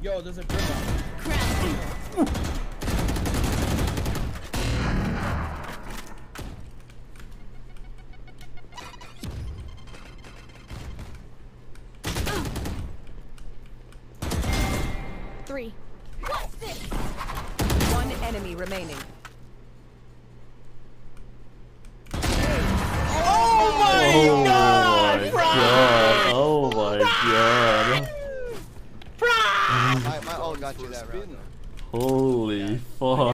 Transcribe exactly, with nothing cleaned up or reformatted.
Yo, there's a grip. Three. One enemy remaining. Oh my Oh god! my Prod! god! Oh my god! Prod! My, my ult got you that round. Holy fuck!